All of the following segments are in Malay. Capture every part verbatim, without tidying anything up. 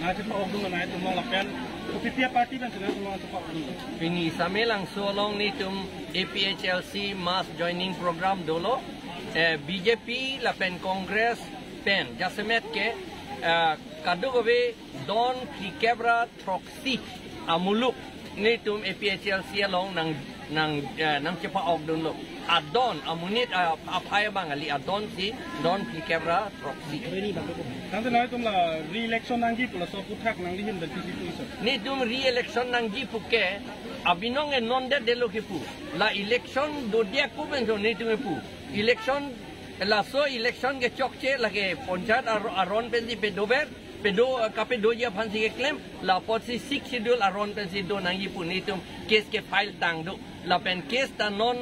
kachepa-ok dun na ito mga lapen. Kupipia party lang sila sa mga kachepa-ok dun. Pini samelang solong nitum A P H L C mass joining program dolo. B J P lapen Congress pen jasemet ke kadugobe don kikebra troksi amuluk nitum A P H L C along nang nang nang kachepa-ok dun lo. Adon amunit aphai bang ali adon si don kikebra troksi. Nanti na itong la re-election nang gipo la so putak nang lihin dan tisi tu ni dum re-election nang gipo ke abinong e non de delo ke pu la election do dia ku ben so ni dum pu election la so election ke chokche la ke ponchat aron pensi pedober pedo kape do ya phansi ke claim la potsi six schedule aron pensi do nang gipo ni dum case ke file tang do la pen case ta non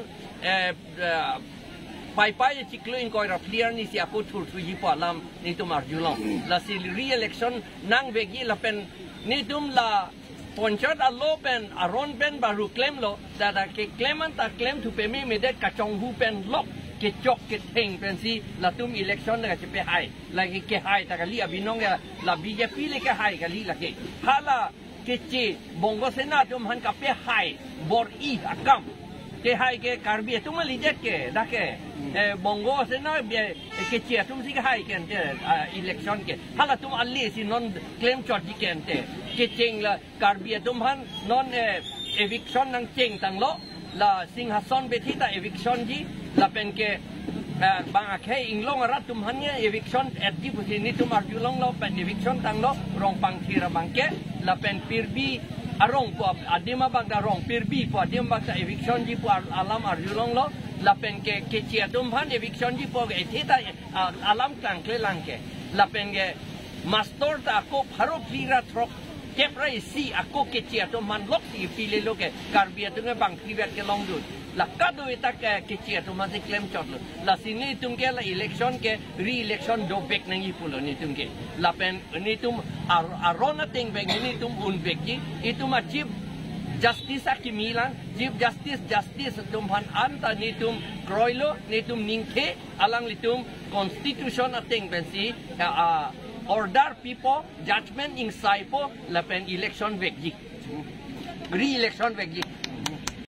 pai pai ciklu ingkoi clear ni si aku thul thuji po alam ni tum arjulong la si re-election nang begi la pen ni tum la ponchat allo pen aron pen baru claim lo dada ke claimant ta claim tu pemi medet kachong hu pen lok ke chok ke theng pen si la tum election la ke pe hai la ke hai ta kali abinong ya la B J P le ke hai kali la ke hala ke che bongo sena tum han ka pe hai bor i akam ke hai ke karbi tu malijet ke dah ke bongo sena be ke che tum si ke hai ke election ke hala tum alli si non claim chot di ke ante ke cheng la karbi tum han non eviction nang cheng tang lo la singhason be thita eviction ji la pen ke bang akhe inglong rat tum han ye eviction at di pusi ni tum arjulong lo pen eviction tang lo rong pang thira bang ke la pen pirbi arong po adima bang darong pirbi po adim bang eviction ji po alam arjulong lo lapen ke ke chia tum han eviction ji po ke thita alam klang kle lang ke lapen ke master ta ko pharo phira throk kepra si ako ke chia tum man lok si pile lo ke karbia tung bang privat ke long du la kadu eta ke ke chia tum man se claim chot lo la sini tum ke la election ke re election do bek nang ipulo ni tum ke lapen ni tum arona ting bek ni tum un bek ji itu ma chief justice akimilan chief justice justice tum han anta ni tum kroilo ni tum ningke alang litum constitution ating bensi order people judgment in saipo lapen election bek ji re election bek ji